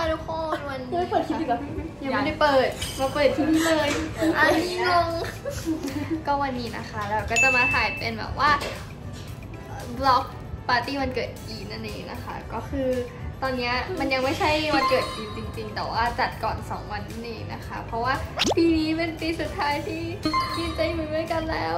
ทุกคนวันนี้ยังไม่เปิดคลิปอีกเหรอยังไม่ได้เปิดมาเปิดที่นี่เลยอันนี้งงก็วันนี้นะคะเราก็จะมาถ่ายเป็นแบบว่าบล็อกปาร์ตี้วันเกิดอีนั่นเองนะคะก็คือตอนนี้มันยังไม่ใช่วันเกิดอีจริงๆแต่ว่าจัดก่อน2วันนั่นเองนะคะเพราะว่าปีนี้เป็นปีสุดท้ายที่กินจะอยู่ด้วยกันแล้ว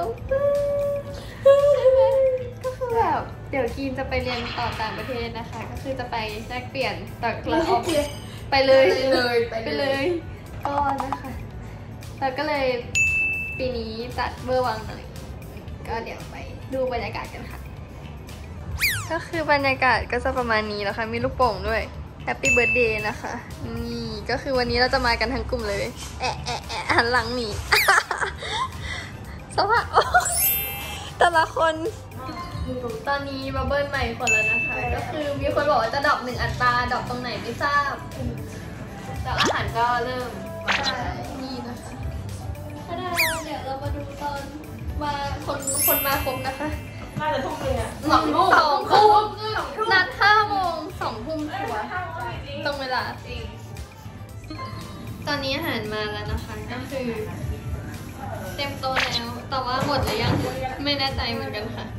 ก็คือแบบเดี๋ยวกินจะไปเรียนต่อต่างประเทศนะคะก็คือจะไปแลกเปลี่ยนแต่เราไปเลยก็นะคะแล้วก็เลยปีนี้จัดเบอร์วังหน่อยก็เดี๋ยวไปดูบรรยากาศกันค่ะก็คือบรรยากาศก็จะประมาณนี้แล้วค่ะมีลูกโป่งด้วยแฮปปี้เบิร์ธเดย์นะคะนี่ก็คือวันนี้เราจะมากันทั้งกลุ่มเลยหันหลังหนีสภาพแต่ละคนตอนนี้บับเบิ้ลใหม่คนแล้วนะคะก็คือมีคนบอกว่าจะดรอป1 อัตราดรอปตรงไหนไม่ทราบแต่อาหารก็เริ่มนี่นะคะเดี๋ยวเรามาดูตอนมาคนมาครบนะคะน่าจะทุ่มเลยอะ 2 ทุ่มนัด5 โมง2 ทุ่มชัวร์ตรงเวลาจริงตอนนี้อาหารมาแล้วนะคะก็คือเต็มโต๊ะแล้วแต่ว่าหมดหรือยังไม่แน่ใจเหมือนกันค่ะ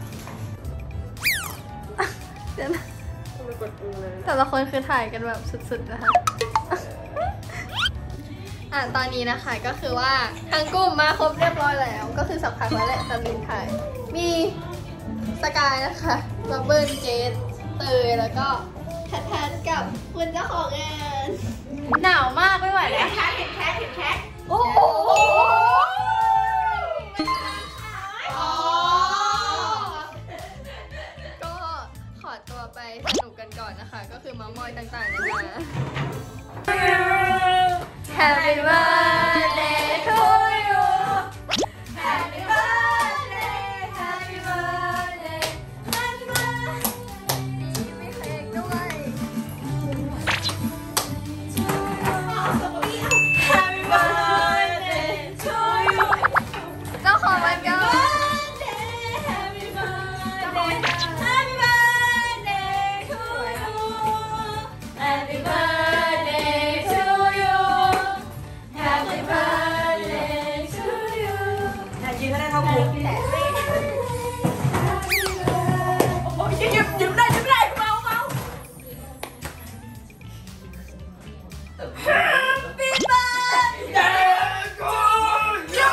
แต่ละคนคือถ่ายกันแบบสุดๆนะคะตอนนี้นะคะก็คือว่าทางกลุ่มมาครบเรียบร้อยแล้วก็คือสักพักแล้วแหละตอนลืมถ่ายมีสกายนะคะบับเบิ้ลเจสเตยแล้วก็แทนกับคุณเจ้าของงานหนาวมากไม่ไหวแล้วแคทโอ้โหก็ขอตัวไปสนุกกันก่อนนะคะก็คือเมาท์มอยต่างๆนานา Happy birthday to you Happy birthday Happy birthday Happy birthday มีเค้กด้วย Happy birthday to you เจ้าของวันเกิด Happy birthday Happy birthday to you Happy birthday to you Happy birthday to you ยืนให้ได้เท่ากูโอ้ยยิ้มได้เมาHappy birthday to you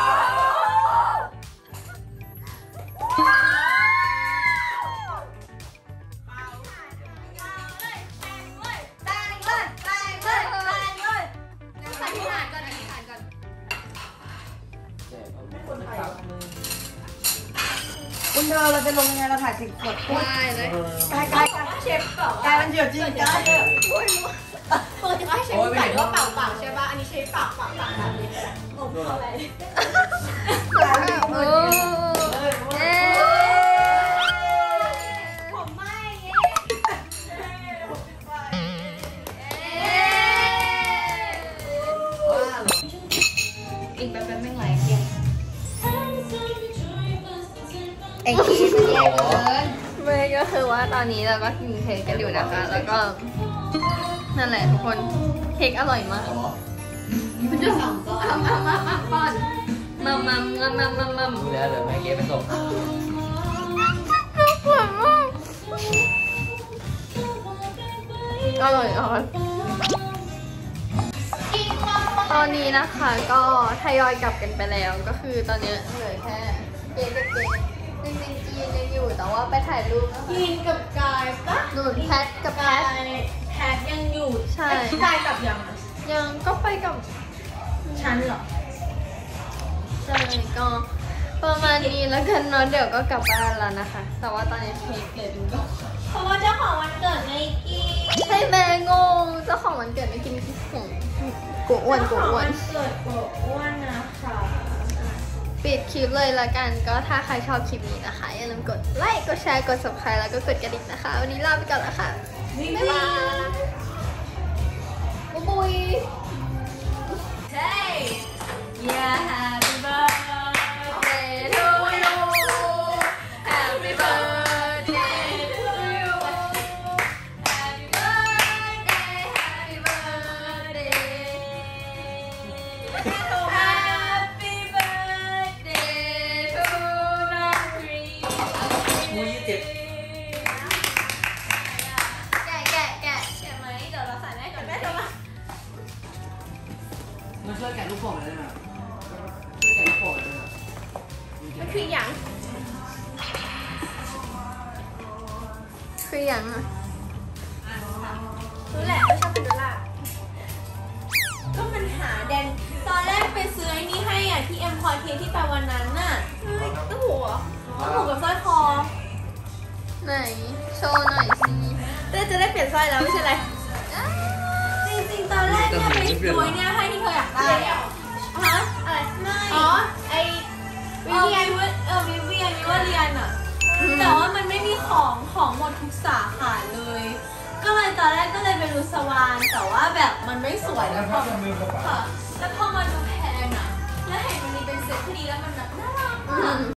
คุณเธอเราจะลงยังไงเราถ่าย10 ขวดได้เลยกายเชฟเปล่ากายมันเดือดจริงกายปกติว่าเชฟใส่ว่าเปล่าใช่ป่ะอันนี้เชฟเปล่าแบบนี้งงเท่าไหร่ผมไม่อีกแบบไม่ไหลเก่งไอ้ที่มันแย่เกินไม่ก็คือว่าตอนนี้เราก็กินเค้กกันอยู่นะคะแล้วก็นั่นแหละทุกคนเค้กอร่อยมากมันจะสั่งก่อนมาป้อนมาดูแล้วเดี๋ยวแม่เก๊ไปส่งอร่อยตอนนี้นะคะก็ทยอยกลับกันไปแล้วก็คือตอนนี้เหลือแค่เก๊กับเก๊จริงๆจีนยังอยู่แต่ว่าไปถ่ายรูปนะคะยีนกับกายปะหนุนแพทกับแพทยังอยู่ใช่กายกับยังก็ไปกับฉันเหรอใช่ก็ประมาณนี้แล้วกันเนาะเดี๋ยวก็กลับบ้านแล้วนะคะแต่ว่าตอนนี้เค้กเลยดูก็เพราะว่าเจ้าของวันเกิดไม่กินใช่แม่งงเจ้าของวันเกิดไม่กินของกูอ้วนเกิดกูอ้วนนะคะปิดคลิปเลยละกันก็ถ้าใครชอบคลิปนี้นะคะอย่าลืมกดไลค์กดแชร์กด subscribe แล้วก็กดกระดิ่งนะคะวันนี้ลาไปก่อนแล้วค่ะบ๊ายบายบุย Hey yeah happy birthday to you happy birthday to you happy birthday happy birthday มาช่วยแกะลูกโป่งได้ไหมช่วยแกะลูกโป่งได้ไหมมันคืออย่างคืออย่างอ่ะรู้แหละว่าชอบเป็นดอลลาร์ก็มันหาแดนตอนแรกไปซื้อไอ้นี่ให้อ่ะที่เอ็มพอร์เทที่ไปวันนั้นน่ะต้องหูเหรอต้องหูกับสร้อยคอไหนโชว์หน่อยสิแต่จะได้เปลี่ยนสร้อยแล้วไม่ใช่ไรจริงๆตอนแรกเนี่ยไปดูเนี่ยให้ที่เธออยากได้อะฮะอะไรไม่อ๋อไอวิเวียนวิเวียนเรียนอ่ะแต่ว่ามันไม่มีของหมดทุกสาขาเลย ก็เลยตอนแรกก็เลยไปดูสวานแต่ว่าแบบมันไม่สวยแล้วพอแล้วพอมาดูแพงอ่ะแล้วเห็นมันมีเป็นเซ็ตพอดีแล้วมันแบบน่ารัก